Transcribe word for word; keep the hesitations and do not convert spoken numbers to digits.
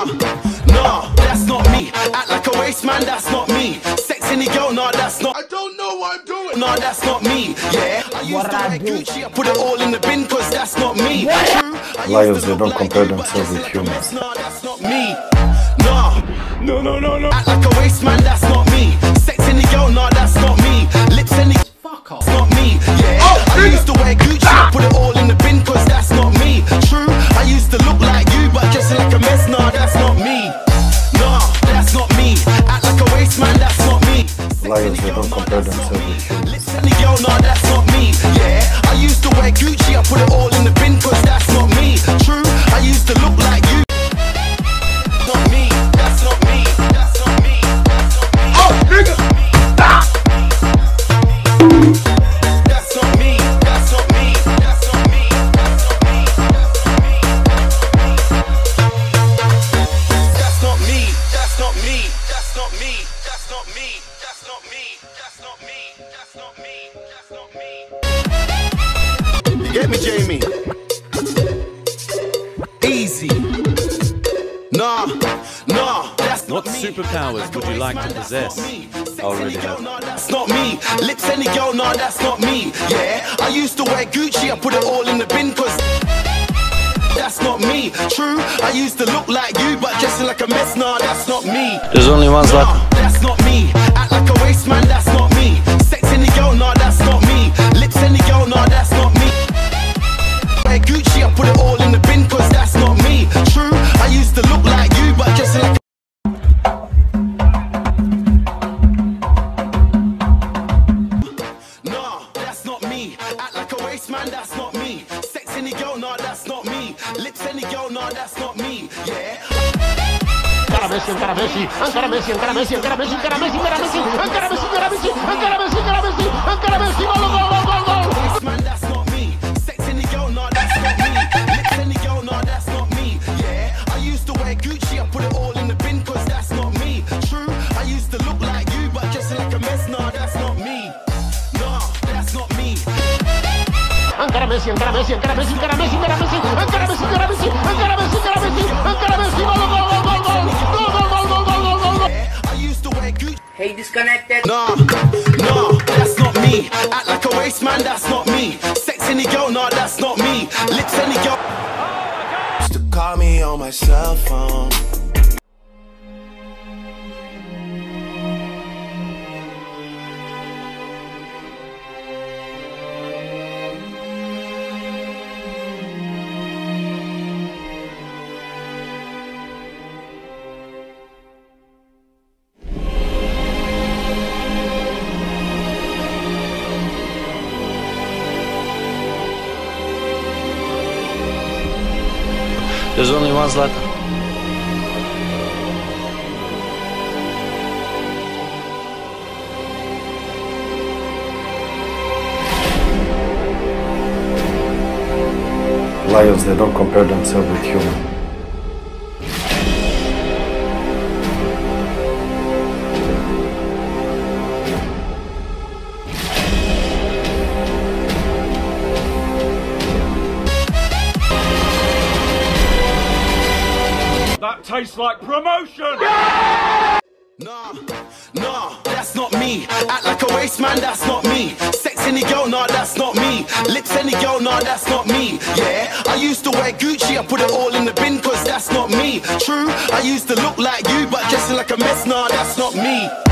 Nah, that's not me. Act like a waste man, that's not me. Sex any girl, nah, that's not. I don't know what I'm doing. Nah, that's not me. Yeah, I used to wear Gucci, I put it all in the bin, cause that's not me. True, Liars, they don't compare themselves with humans. Nah, that's not me. Nah, no, no, no, no. Act like a waste man, that's not me. Sex any girl, nah, that's not me. Lips any. Fuck off. That's not me. Yeah, oh, I used to wear Gucci, I put it all in the bin, cause that's not me. True, I used to look like you, but dressing like a mess, nah, that's not me. Nah, that's not me. Act like a waste man, that's not me. Liars, they don't compare themselves with humans. Lips any girl, nah, that's not me. Yeah, I used to wear Gucci, I put it all in the bin, cause that's not me. True, I used to look like you. Not me, that's not me, that's not me, that's not me. Oh, nigga! Ah! That's not me, that's not me, that's not me, that's not me, that's not me. That's not me, that's not me, that's not me, that's not me, that's not me, that's not me, that's not me, that's not me. You get me, Jamie? Easy. Nah, nah, that's What superpowers would you like to possess? I already have. That's not me. Lips any girl, nah, that's not me. Yeah, I used to wear Gucci, I put it all in the bin, cause that's not me. True, I used to look like you, but dressing like a mess, nah, that's not me. There's only one Nah, Zlatan. that's not me. Act like a waste man, that's not me. Sex any girl, nah, that's not me. Lips any girl, nah, that's not me. Wear Gucci, I put it all in the bin, cause that's not me. True, I used to look like you, but dressing like nah, that's not me. Act like a waste man, that's not me. Sex any girl, nah, that's not me. Lips any girl, nah, that's not me. Yeah. Encara Messi, encara Messi, encara Messi, encara Messi, encara Messi, encara Messi, encara Messi, encara Messi, encara Messi, encara Messi, encara Messi, encara Messi, gol, gol, gol, gol, gol. Waste man, that's not me. Sex any girl, nah, that's not me. Lips any girl, nah, that's not me. Yeah, I used to wear Gucci, I put it all in the bin, cause that's not me. True, I used to look like you, but dressing like a mess, nah, that's not me. Nah, that's not me. Encara Messi, encara Messi, encara Messi, encara Messi, encara Messi, encara Messi, encara Messi, encara Messi, encara Messi, encara Messi, gol, gol, gol, gol, gol, gol, gol, gol, gol, gol, gol, gol. Yeah, I used to wear Gucci. Hey, disconnected. Nah, nah, that's not me. Act like a waste man, that's not me. Sex any girl, nah, that's not me. Lips any girl. Used to call me on my cell phone. There's only one Zlatan. Liars, they don't compare themselves with humans. That tastes like promotion! Nah, nah, that's not me. Act like a waste man, that's not me. Sex any girl, nah, that's not me. Lips any girl, nah, that's not me. Yeah, I used to wear Gucci, I put it all in the bin, cause that's not me. True, I used to look like you, but dressing like a mess, nah, that's not me.